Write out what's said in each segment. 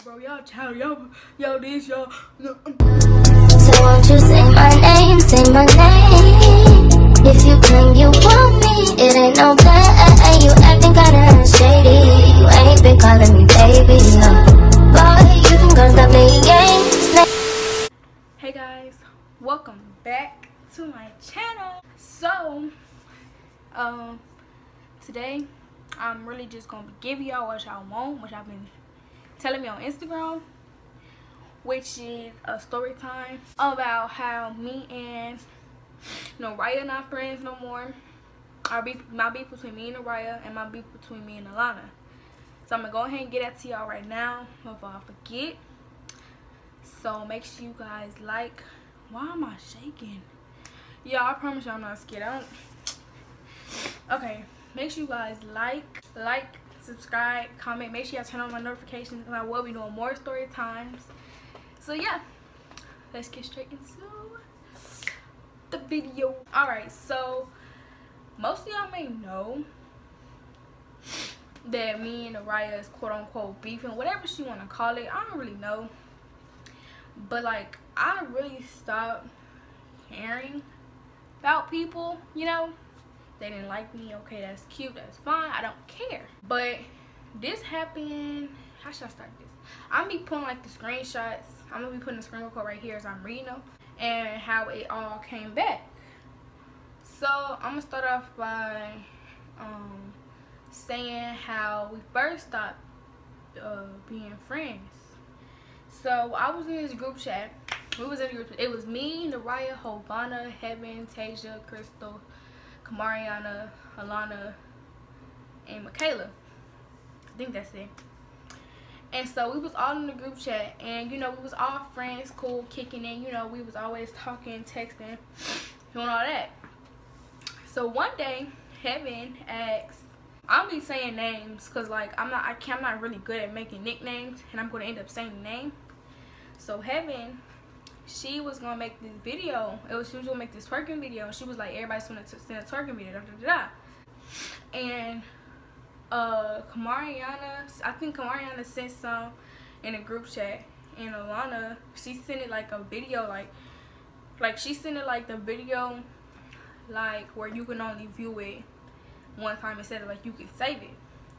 bro, y'all child, y'all this, y'all. So won't you say my name, if you claim you want me, it ain't no play. You acting kinda shady, you ain't been calling me baby, no. Boy, you can go stop playing games. Hey guys, welcome back to my channel. So, today I'm really just gonna give y'all what y'all want, which I've been telling me on Instagram, which is a story time about how me and Raya not friends no more. My beef between me and Raya, and my beef between me and Alana. So I'm gonna go ahead and get that to y'all right now before I forget. So make sure you guys like. Why am I shaking? Y'all, I promise y'all I'm not scared. Okay, make sure you guys like, subscribe, comment. Make sure y'all turn on my notifications because I will be doing more story times. So yeah, let's get straight into the video. Alright, so most of y'all may know that me and Raya is quote unquote beefing, whatever she want to call it. I don't really know, but like I really stopped caring about people. They didn't like me, okay, that's cute, that's fine, I don't care. But this happened, how should I start this? I'm gonna be putting like the screenshots, I'm gonna be putting the screen record right here as I'm reading them, and how it all came back. So I'm gonna start off by saying how we first stopped being friends. So I was in this group chat. We was in a group chat. It was me, Naraya, Hovana, Heaven, Tasia, Crystal, Kamariana, Alana, and Michaela. I think that's it. And so we was all in the group chat, and we was all friends, cool, kicking in. We was always talking, texting, doing all that. So one day, Heaven asked, I'll be saying names because like I'm not really good at making nicknames, and I'm gonna end up saying the name. So Heaven, she was gonna make this video. She was gonna make this twerking video, and she was like, everybody's gonna send a twerking video, And Kamariana, I think Kamariana sent some in a group chat, and Alana, she sent it like a video, like she sent it like the video, like where you can only view it one time instead of like you can save it.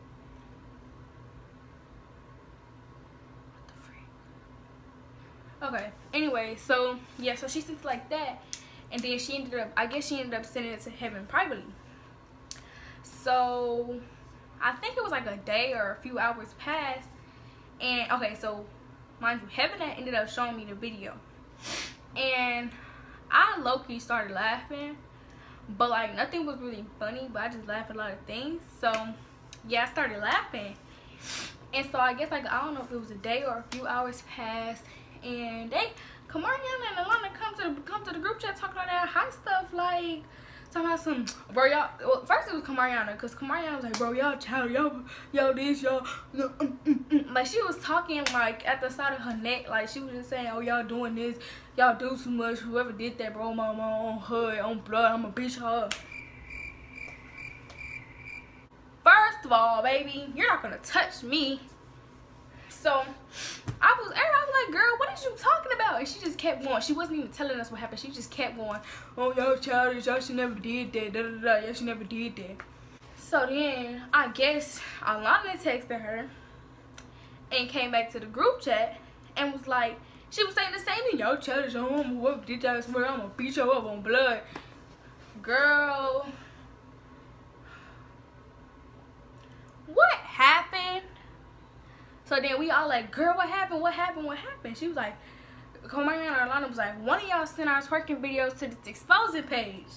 Okay, anyway, so yeah, so she sent it like that, and then she ended up sending it to Heaven privately. So I think it was like a day or a few hours passed, and okay, so mind you, Heaven had ended up showing me the video, and I low-key started laughing, but like nothing was really funny, but I just laughed at a lot of things. So yeah, I started laughing, and so I guess like I don't know if it was a day or a few hours passed, and Kamariana and Alana come to the group chat talking all that high stuff, like talking about some, bro, y'all. Well, first it was Kamariana, because Kamariana was like, bro, y'all child, y'all this, y'all. Like she was talking like at the side of her neck, like she was just saying, oh, y'all doing this, y'all do too much. Whoever did that, bro, my on hood, on blood, I'ma beat her up. First of all, baby, you're not gonna touch me. So everybody was like, girl, what is you talking about? And she just kept going. She wasn't even telling us what happened. She just kept going, oh, y'all childish, y'all should never did that, da da da, y'all should never did that. So then I guess Alana texted her and came back to the group chat and was like, she was saying the same thing, y'all childish, I'm gonna did y'all, swear I'm gonna beat you up on blood. Girl, what happened? So then we all like, girl, what happened? What happened? What happened? She was like, Kamariana and Alana was like, one of y'all sent our twerking videos to this exposing page.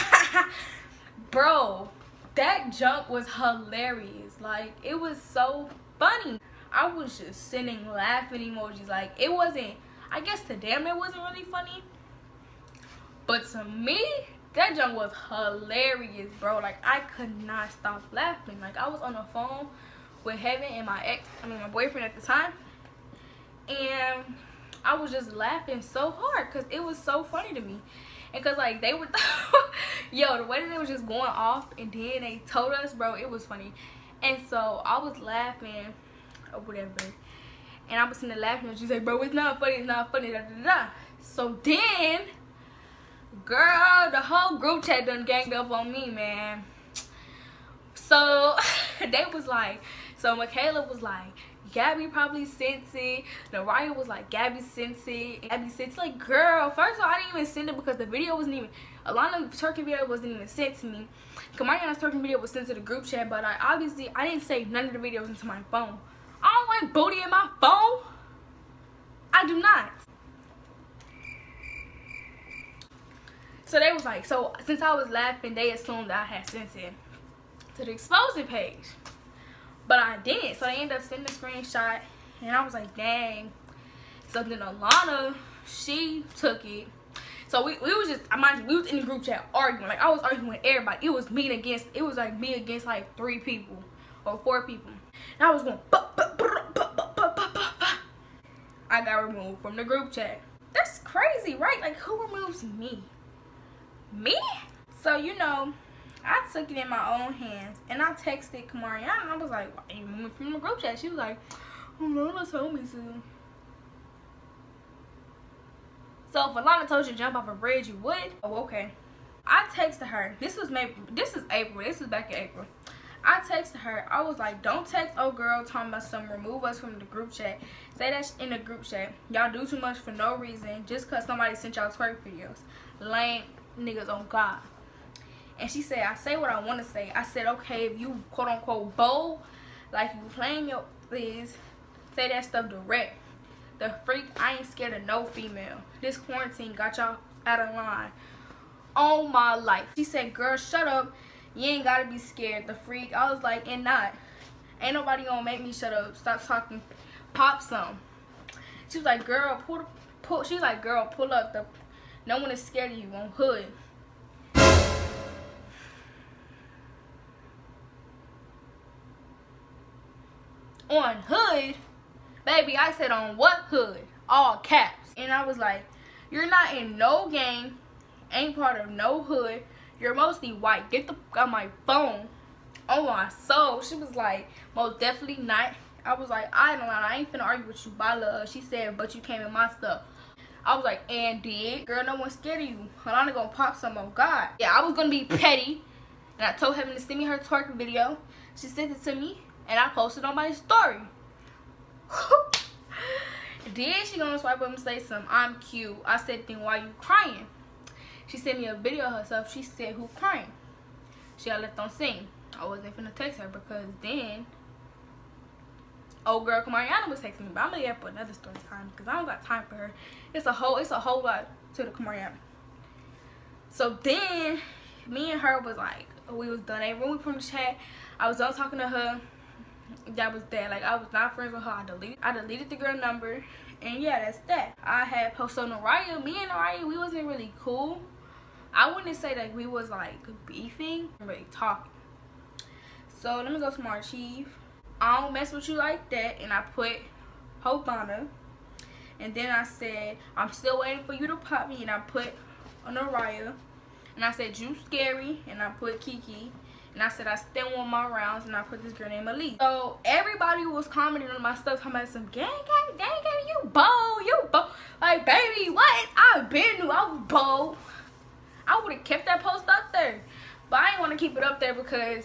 Bro, that jump was hilarious. Like, it was so funny. I was just sending laughing emojis. Like, it wasn't, I guess to them it wasn't really funny, but to me, that jump was hilarious, bro. Like, I could not stop laughing. Like, I was on the phone with Heaven and my boyfriend at the time, and I was just laughing so hard because it was so funny to me. And because like they were yo, the way that they was just going off, and then they told us, bro, it was funny. And so I was laughing or whatever, And I was sitting there laughing, and she's like, bro, it's not funny, da da da. So then, girl, the whole group chat done ganged up on me, man. So they was like, so Michaela was like, Gabby probably sent it. Naraya was like, Gabby sent it. Gabby sent it. Like, girl, first of all, I didn't even send it because the video wasn't even, Alana's twerking video wasn't even sent to me. Kamariana's twerking video was sent to the group chat, but I didn't save none of the videos into my phone. I don't want booty in my phone. I do not. So they was like, so since I was laughing, they assumed that I had sent it to the exposing page. But I didn't. So they ended up sending a screenshot. And I was like, dang. So then Alana, she took it. So we was just, we was in the group chat arguing. Like, I was arguing with everybody. It was me against like 3 people or 4 people. And I was going, I got removed from the group chat. That's crazy, right? Like, who removes me? Me? So, you know, I took it in my own hands. And I texted Kamariana. And I was like, why are you removing from the group chat? She was like, oh, Lana told me to. So, if Alana told you to jump off a bridge, you would? Oh, okay. I texted her. This is April. This is back in April. I texted her. I was like, don't text old girl talking about something. Remove us from the group chat. Say that in the group chat. Y'all do too much for no reason. Just because somebody sent y'all twerk videos. Lame niggas on God. And she said, I say what I want to say. I said, okay, if you quote unquote bold, like you playing your please, say that stuff direct. The freak, I ain't scared of no female. This quarantine got y'all out of line. All my life. She said, girl, shut up. You ain't gotta be scared. The freak. I was like, and not. Ain't nobody gonna make me shut up. Stop talking. Pop some. She was like, girl, pull. She was like, girl, pull up. No one is scared of you on Hood. On Hood? Baby, I said on what Hood? All caps. And I was like, you're not in no gang. Ain't part of no hood. You're mostly white. Get the fuck on my phone. Oh my soul. She was like, most definitely not. I was like, I ain't finna argue with you by love. She said, but you came in my stuff. I was like, and did? Girl, no one's scared of you. Alana gonna pop some on God. Yeah, I was gonna be petty. And I told Heaven to send me her twerk video. She sent it to me. And I posted on my story. Then she gonna swipe up and say something. I'm cute. I said, then why you crying? She sent me a video of herself. She said, who crying? She got left on scene. I wasn't finna text her because then old girl Kamariana was texting me. But I'm gonna get for another story time because I don't got time for her. It's a whole lot to the Kamariana. So then me and her was like, we was done. I removed from the chat. I was done talking to her. That was that. Like, I was not friends with her. I deleted the girl number. And yeah, that's that. I had posted on Naraya. Me and Naraya, we wasn't really cool. I wouldn't say that we was like beefing, really talking. So let me go to my archive. I don't mess with you like that. And I put Hobanna. And then I said, I'm still waiting for you to pop me. And I put on Naraya. And I said, you scary. And I put Kiki. And I said, I still want my rounds. And I put this girl named Elise. So everybody was commenting on my stuff, talking about some gang, you bold. Like, baby, what? I been knew I was bold. I would have kept that post up there. But I didn't want to keep it up there because,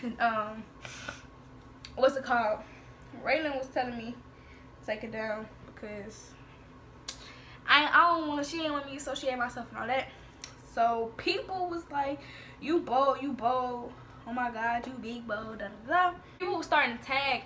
what's it called? Raylan was telling me to take it down because I don't want to, she didn't want me to associate myself and all that. So people was like, you bold. Oh my God, you big bold, da da da. People were starting to tag,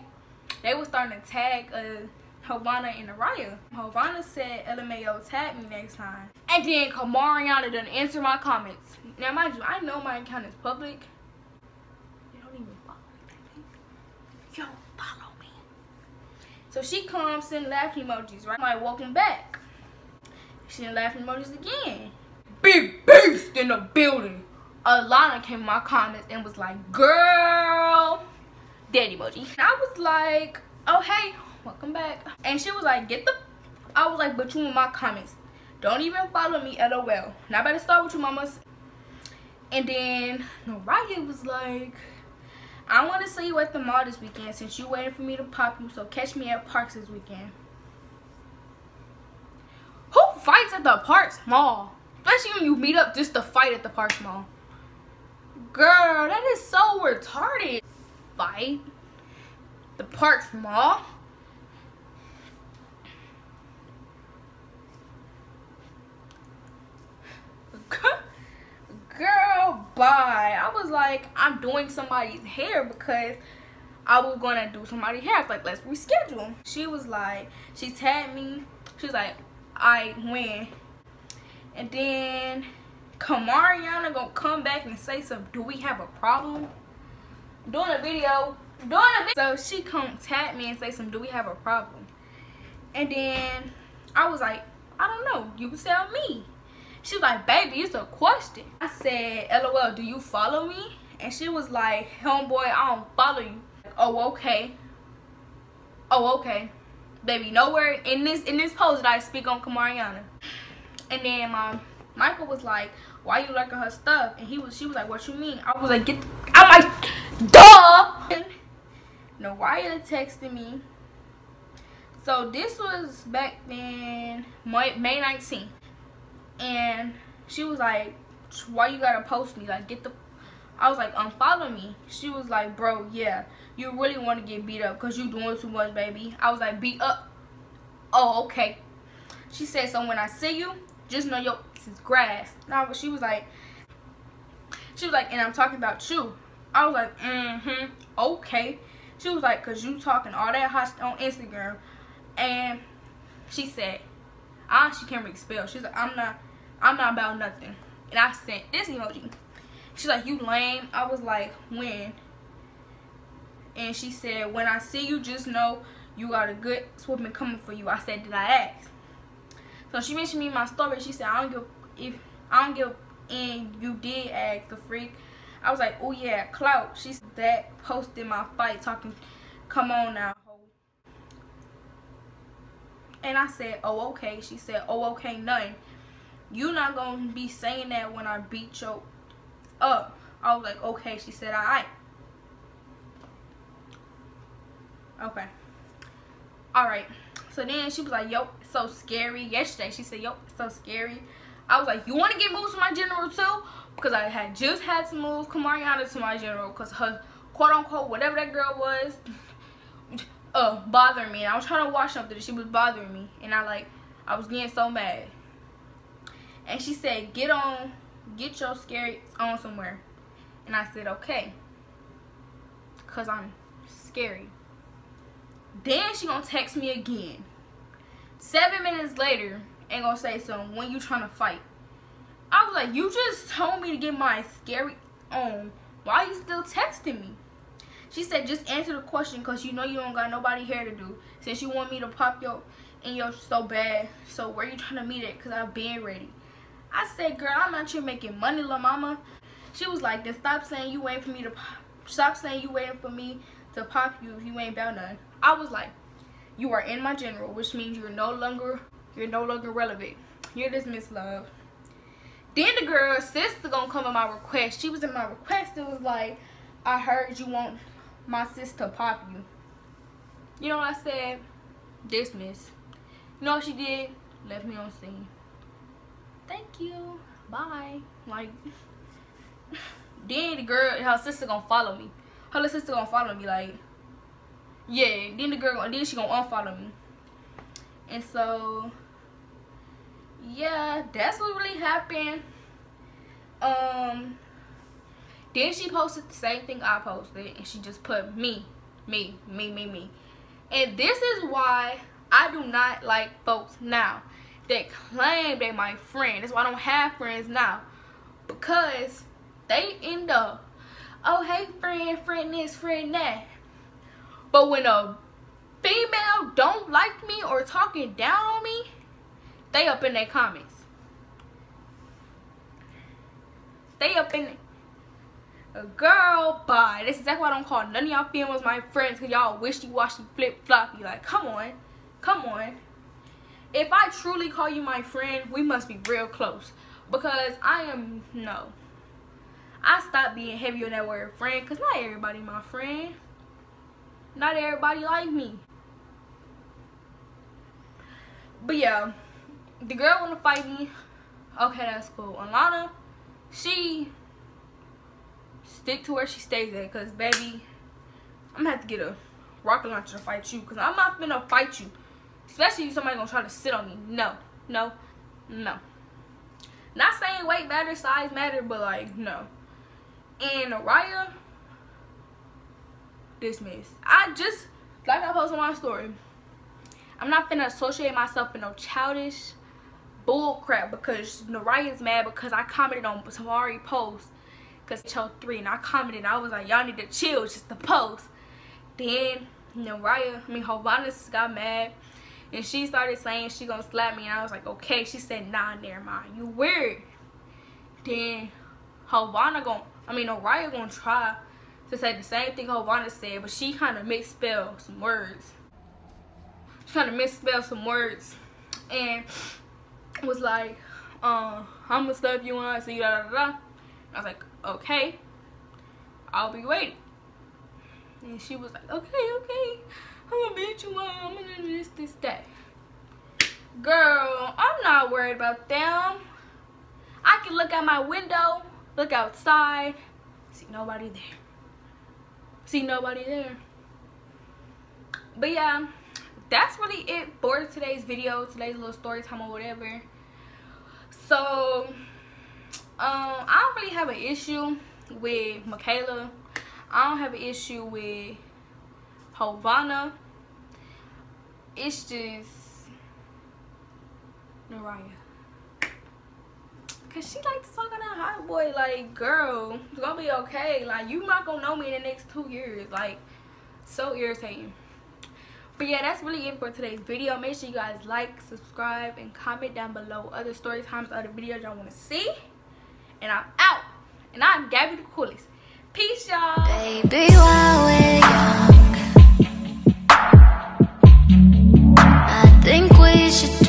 Hobanna and Naraya. Hobanna said, LMAO, tag me next time. And then Kamariana didn't answer my comments. Now mind you, I know my account is public. You don't even follow me. Yo, follow me. So she comes, send laughing emojis, right? I'm like, welcome back. She sent laughing emojis again. Big beast in the building. Alana came in my comments and was like, girl, daddy emoji. And I was like, oh hey, welcome back. And she was like, I was like, but you in my comments. Don't even follow me, LOL. Now I better start with you, mamas. And then Naraya was like, I want to see you at the mall this weekend since you waiting for me to pop you, so catch me at Parks this weekend. fights at the park small. Especially when you meet up just to fight at the park small. Girl, that is so retarded. Fight? The park small? Girl, bye. I was like, I'm doing somebody's hair because I was gonna do somebody's hair. I was like, let's reschedule. She was like, she tagged me. She was like, I win. And then Kamariana gonna come back and say some, do we have a problem? Doing a video. So she come tag me and say some, do we have a problem? And then I was like, I don't know, you tell me. She was like, baby, it's a question. I said, LOL, do you follow me? And she was like, homeboy, I don't follow you. Oh, okay. Oh, okay. Baby, nowhere in this post that I speak on Kamariana. And then Michael was like, why you liking her stuff? And she was like, what you mean? I was like, I'm like, duh! Mariah texted me. So this was back then, May 19th. And she was like, why you gotta post me? Like, I was like, unfollow me. She was like, bro, yeah, you really want to get beat up because you doing too much, baby. I was like, beat up? Oh, okay. She said, so when I see you, just know your this is grass. Now she was like, and I'm talking about you. I was like, okay. She was like, cause you talking all that hot on Instagram. And she said, she can't really spell. She's like, I'm not about nothing. And I sent this emoji. She's like, you lame. I was like, when? And she said, when I see you, just know you got a good swooping coming for you. I said, did I ask? So she mentioned me in my story. She said, I don't give, and you did ask, the freak. I was like, oh yeah, clout. She said that posted my fight talking, come on now, ho. And I said, oh okay. She said, oh okay, nothing. You not gonna be saying that when I beat you up. I was like, okay. She said, alright. Okay. Alright. So then she was like, yo, it's so scary. Yesterday she said, yo, it's so scary. I was like, you want to get moved to my general too? Because I had just had to move Kamariana to my general because her quote unquote whatever that girl was bothering me. And I was trying to watch something and she was bothering me. And I was getting so mad. And she said, get your scary on somewhere. And I said, okay. Because I'm scary. Then she gonna text me again. 7 minutes later and gonna say something, when you trying to fight? I was like, you just told me to get my scary on. Why are you still texting me? She said, just answer the question because you know you don't got nobody here to do. Since you want me to pop in your so bad. So where you trying to meet it? Because I've been ready. I said, girl, I'm not here making money, la mama. She was like, then stop saying you waiting for me to pop. Stop saying you waiting for me to pop you if you ain't about nothing. I was like, you are in my general, which means you're no longer relevant. You're dismissed, love. Then the girl's sister gonna come at my request. She was in my request. It was like, I heard you want my sister to pop you. You know what I said? Dismiss. You know what she did? Left me on scene. Thank you. Bye. Like, then the girl, her sister gonna follow me. Her little sister gonna follow me, like, yeah. Then then she gonna unfollow me. And so, yeah, that's what really happened. Then she posted the same thing I posted, and she just put me. And this is why I do not like folks now that claim they my friend. That's why I don't have friends now, because they end up, oh hey friend this, friend that. But when a female don't like me or talking down on me, they up in their comments. They up in girl, bye. This is exactly why I don't call none of y'all females my friends, because y'all wishy-washy, flip-floppy. Like, come on. If I truly call you my friend, we must be real close. Because no. I stopped being heavy on that word friend, because not everybody my friend. Not everybody like me. But yeah, the girl wanna fight me. Okay, that's cool. Alana, she stick to where she stays at, cause baby, I'm gonna have to get a rocket launcher to fight you, cause I'm not gonna fight you, especially if somebody gonna try to sit on me. No, no, no. Not saying weight matter, size matter, but like no. And Araya, dismissed. I just, like I posted on my story, I'm not finna associate myself with no childish bull crap, because Naraya's mad because I commented on Tamari post because chose 3, and I commented and I was like, y'all need to chill, just the post. Then Hovana got mad and she started saying she gonna slap me, and I was like, okay. She said, nah, never mind, you weird. Then Araya gonna try to say the same thing Hovana said, but she kind of misspelled some words. And was like, I'm gonna slap you when I see you, da da da. I was like, okay, I'll be waiting. And she was like, okay, I'm gonna beat you up, I'm gonna do this, that. Girl, I'm not worried about them. I can look out my window, look outside, see nobody there. But yeah, that's really it for today's video, today's little story time or whatever. So I don't really have an issue with Michaela. I don't have an issue with Hovana. It's just Naraya, cause she likes to talk on that hot boy. Like, girl, it's gonna be okay. Like, you not gonna know me in the next 2 years. Like, so irritating. But yeah, that's really it for today's video. Make sure you guys like, subscribe, and comment down below other story times, other videos y'all want to see. And I'm out. And I'm Gabby the Coolest. Peace, y'all. Baby, while we're young, I think we should